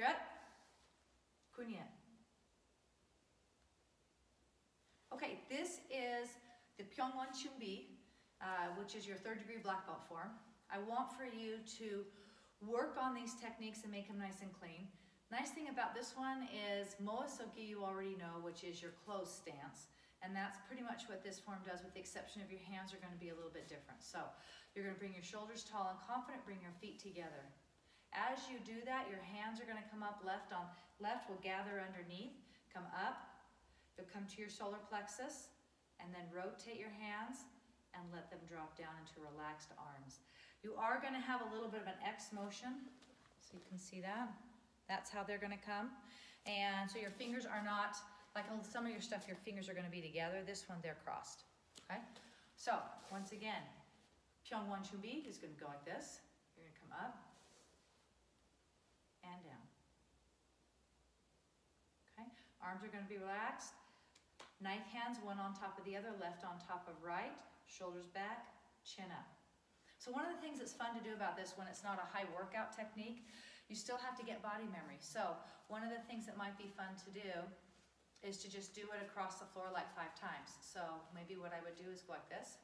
Strut. Kunyin. Okay, this is the Pyongwon Chumbi, which is your 3rd degree black belt form. I want for you to work on these techniques and make them nice and clean. Nice thing about this one is Moesogi you already know, which is your closed stance. And that's pretty much what this form does, with the exception of your hands are going to be a little bit different. So you're going to bring your shoulders tall and confident, bring your feet together. As you do that, your hands are going to come up, left will gather underneath, come up, you'll come to your solar plexus, and then rotate your hands and let them drop down into relaxed arms. You are going to have a little bit of an X motion, so you can see that. That's how they're going to come. And so your fingers are not, like some of your stuff, your fingers are going to be together. This one, they're crossed. Okay? So, once again, Pyongwon Chumbi is going to go like this. You're going to come up and down. Okay? Arms are going to be relaxed. Knife hands, one on top of the other, left on top of right, shoulders back, chin up. So one of the things that's fun to do about this when it's not a high workout technique, you still have to get body memory. So one of the things that might be fun to do is to just do it across the floor like 5 times. So maybe what I would do is go like this.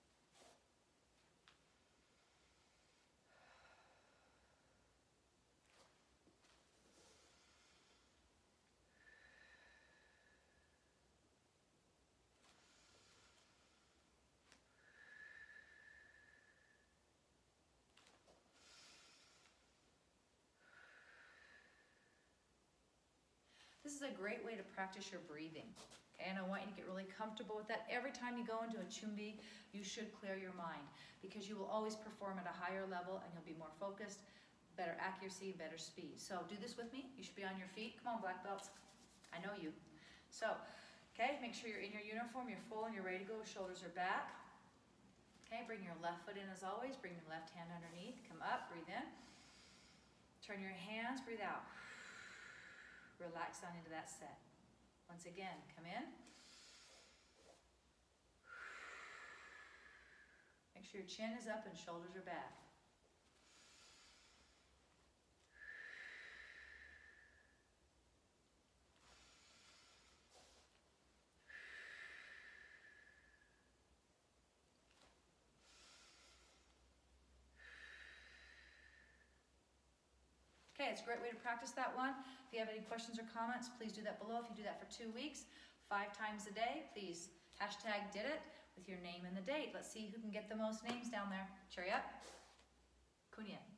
This is a great way to practice your breathing. Okay? And I want you to get really comfortable with that. Every time you go into a Chumbi, you should clear your mind, because you will always perform at a higher level and you'll be more focused, better accuracy, better speed. So do this with me. You should be on your feet. Come on, black belts. I know you. So, okay, make sure you're in your uniform, you're full and you're ready to go. Shoulders are back. Okay, bring your left foot in as always. Bring your left hand underneath. Come up, breathe in. Turn your hands, breathe out. Relax down into that set. Once again, come in. Make sure your chin is up and shoulders are back. Okay, it's a great way to practice that one. If you have any questions or comments, please do that below. If you do that for 2 weeks, 5 times a day, please hashtag did it with your name and the date. Let's see who can get the most names down there. Cheery up. Kunyin.